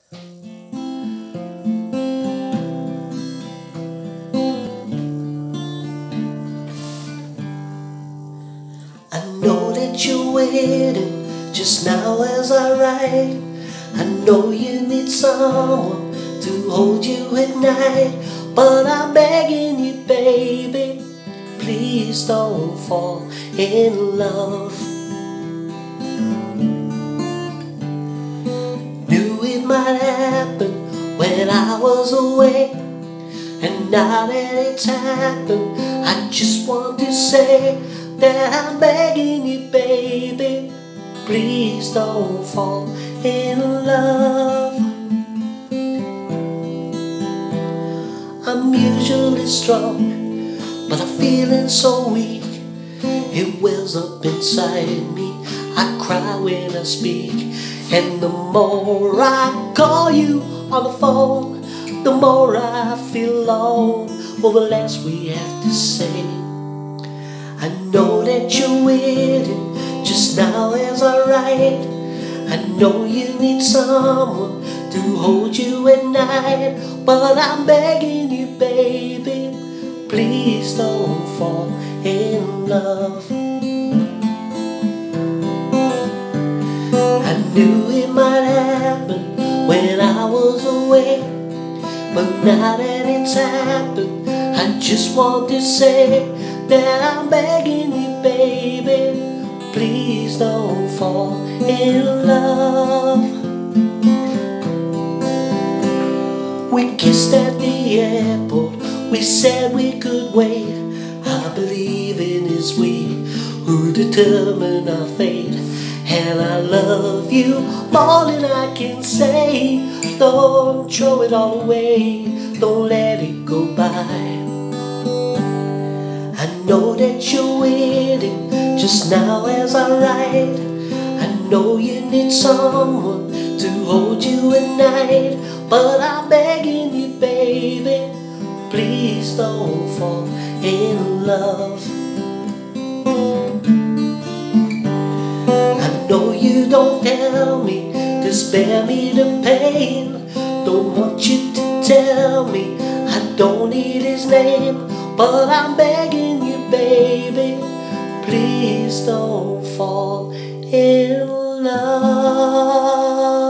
I know that you're waiting just now as I write. I know you need someone to hold you at night, but I'm begging you, baby, please don't fall in love. Knew it might happen when I was away, and now that it's happened, I just want to say that I'm begging you, baby, please don't fall in love. I'm usually strong, but I'm feeling so weak. It wells up inside me, I cry when I speak. And the more I call you on the phone, the more I feel alone for the less we have to say. I know that you're waiting just now as I write. I know you need someone to hold you at night, but I'm begging you, baby, please don't fall in love. I knew it might happen when I was away, but now that it's happened, I just want to say that I'm begging you, baby, please don't fall in love. We kissed at the airport, we said we could wait. I believe in His way who determine our fate, and I love you more than I can say. Don't throw it all away, don't let it go by. I know that you're waiting just now as I write. I know you need someone to hold you at night, but I'm begging you, baby, please don't fall in love. I know you don't tell me to spare me the pain. Don't want you to tell me I don't need his name, but I'm begging you, baby, please don't fall in love.